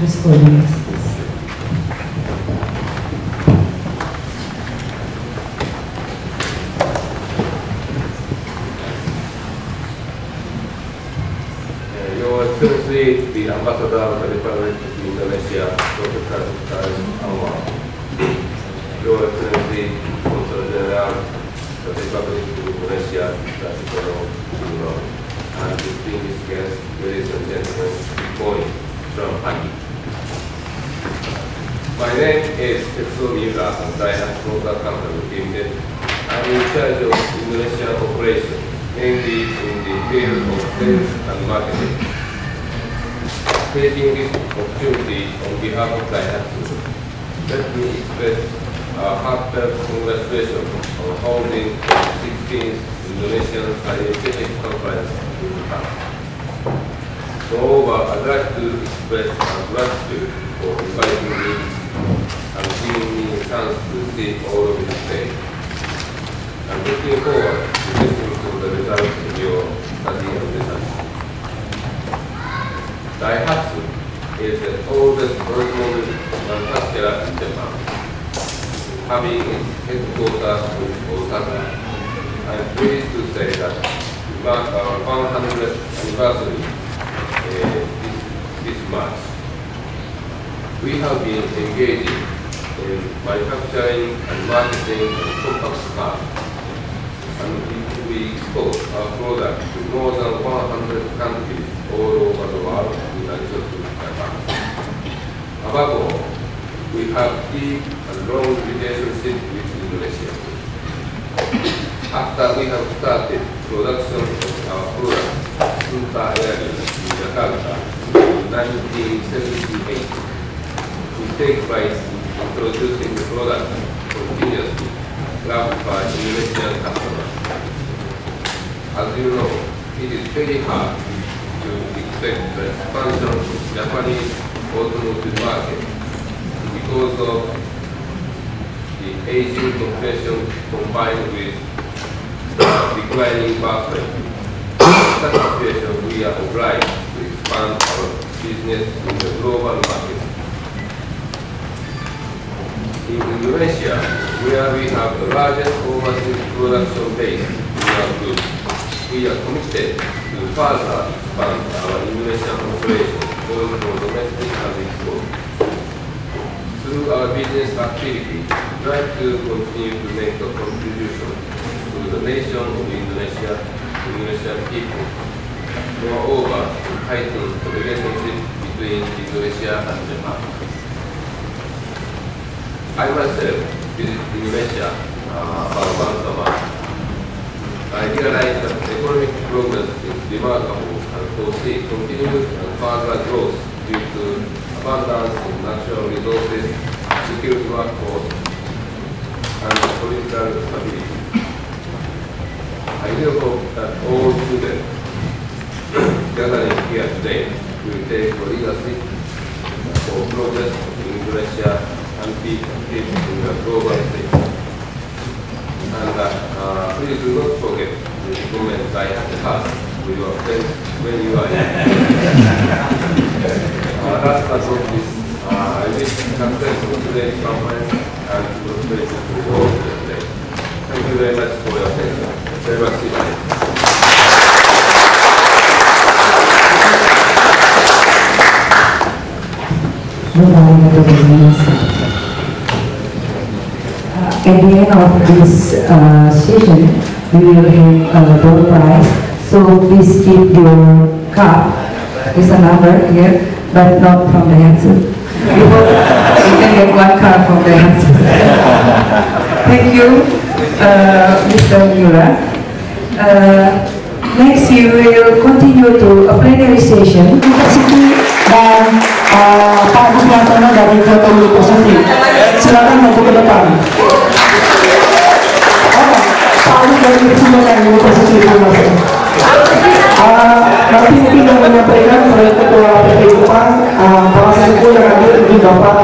ろしくお願いします。 Your Excellency, the Ambassador of the Republic of Indonesia, Professor Charles Anwar. Your Excellency, Consul General of the Republic of Indonesia, Mr. and distinguished guests, ladies and gentlemen, good morning from Pagi. My name is Tetsuo Miura, and I have Motor Company Limited. I'm in charge of Indonesian operations, mainly in the field of sales and marketing. Taking this opportunity on behalf of Daihatsu, let me express our heartfelt congratulations on holding the 16th Indonesian Scientific Conference in Japan. Moreover, I'd like to express our gratitude for inviting me and giving me a chance to see all of you today. I'm looking forward to listening to the results of your study and research. Daihatsu is the oldest automobile manufacturer in Japan, having its headquarters in Osaka. I'm pleased to say that we mark our 100th anniversary this March. We have been engaging in manufacturing and marketing compact cars, and we export our products to more than 100 countries all over the world, in addition to Japan. Above all, we have deep and long relationship with Indonesia. After we have started production of our products at Sunta Airlines in Jakarta in 1978, we take pride in introducing the product continuously, loved by Indonesian customers. As you know, it is very hard to expect the expansion of Japanese automotive market because of the aging population combined with declining birth rate. In such a situation, we are obliged to expand our business in the global market. In Indonesia, where we have the largest overseas production base in our group, we are committed to further expand our Indonesian operations both for domestic and export. Through our business activity, we like to continue to make a contribution to the nation of Indonesia, Indonesian people. Moreover, to heighten the relationship between Indonesia and Japan. I myself visit Indonesia about once a month. I realize that economic progress is remarkable and foresee continued and further growth due to abundance of natural resources, skilled workforce, and political stability. I do hope that all students gathering here today will take leadership for progress in Indonesia and be active in the global stage. And please do not forget to recommend Daihatsu to your friends when you are here. Last but not least, I wish success for today's conference and prosperity to all today. Thank you very much for your attention. Very much. At the end of this session, we will have a door prize. So please keep your card. There's a number here, but not from the answer. We hope you can get one card from the answer. Thank you, Mr. Miura. Next, we will continue to a plenary session. Dan Pak Guswantono dari Kyoto University. Silakan maju ke depan. Pak Agus dari University University. Nanti mungkin yang menyampaikan oleh Ketua PPI Jepang, para sepupu yang hadir di Bapak.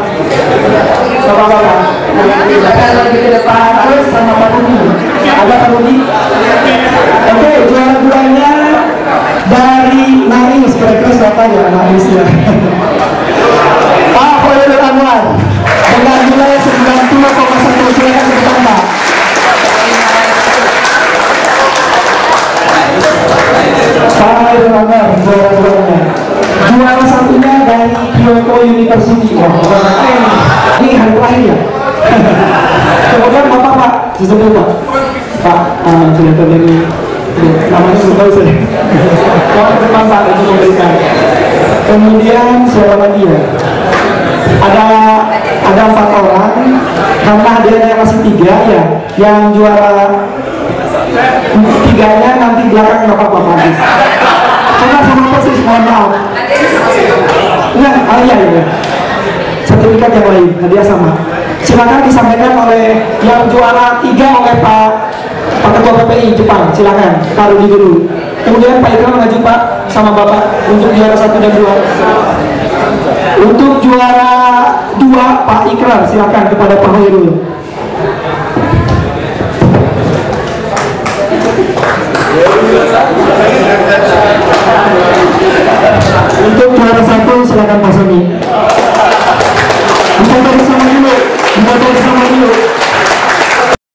Kalau di depan harus sama Pak Rudi. Ada Pak Rudi. Oke, juara duanya dari Naris, kira-kira siapa ya Naris ya? Solo University. Oh, ini hari terakhir ya. Kemudian Bapak Pak, disebut Pak, kelihatan dari namanya belum tahu saya. Kalau ke depan Pak untuk memberikan. Kemudian siapa lagi ya? Ada 4 orang, karena hadiahnya masih 3 ya, yang juara 3-nya nanti belakang nggak apa-apa Pak. Karena sama persis, mohon maaf. Enggak, iya. Sertifikat yang lain, hadiah sama. Silakan disampaikan oleh yang juara 3 oleh Pak Ketua PPI Jepang, silakan Pak Rudi dulu. Kemudian Pak Ikram maju Pak sama Bapak untuk juara 1 dan 2. Untuk juara 2 Pak Ikram silakan kepada Pak Hoirul.